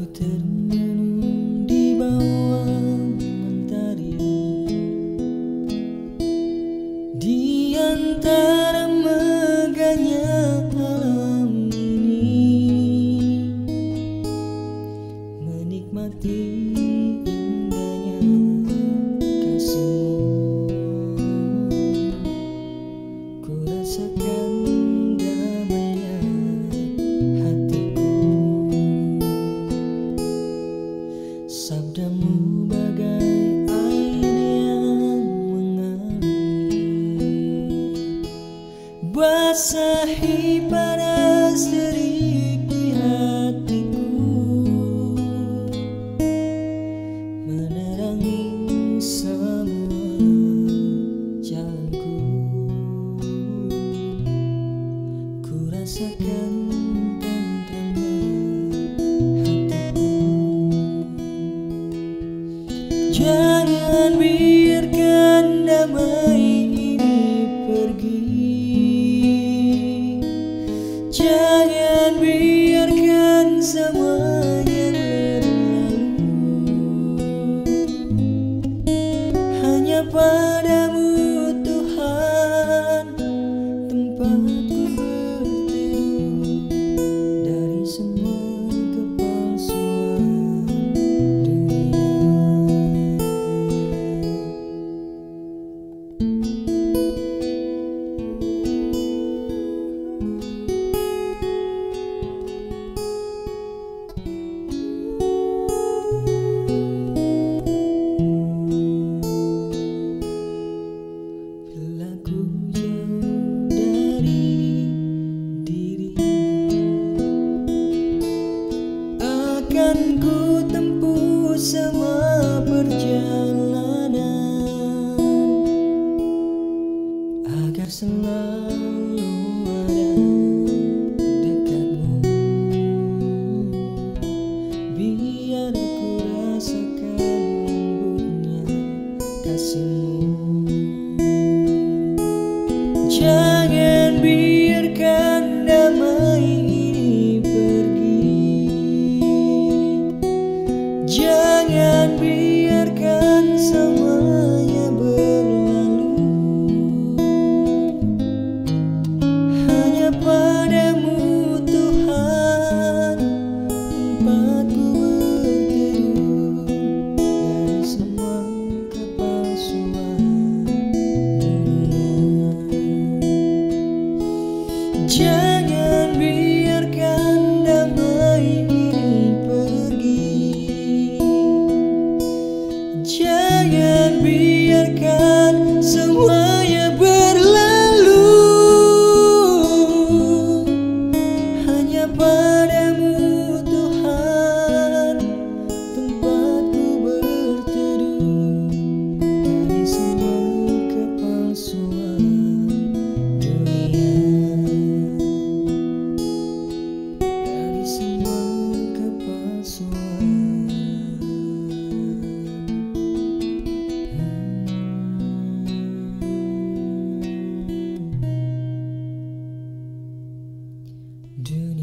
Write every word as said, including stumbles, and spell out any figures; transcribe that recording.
termenung di bawah mentari, di antara megahnya alam ini, menikmati indahnya kasihmu. Ku rasakan damainya hatiku. Sabdamu bagai air yang mengalir, basahi panas terik di hatiku, menerangi semua jalanku. Ku rasakan tentramnya hatiku. Jangan biarkan damai ini pergi, jangan biarkan semuanya berlalu. Hanya padamu Tuhan tempatku berteduh, dari semua kepalsuan dunia. Bila ku jauh dari dirimu, akan ku tempuh semua perjalanan agar selalu ada dekatmu. Biar ku rasakan lembutnya kasihmu. Jangan biarkan damai ini pergi, jangan biarkan semuanya berlalu. Hanya padamu Tuhan tempatku berteduh, dari semua kepalsuan dunia. Jangan biarkan damai ini pergi, jangan biarkan semuanya berlalu. Hanya padamu Tuhan tempatku berteduh, dari semua kepalsuan dunia, dari semua kepalsuan. Dunia.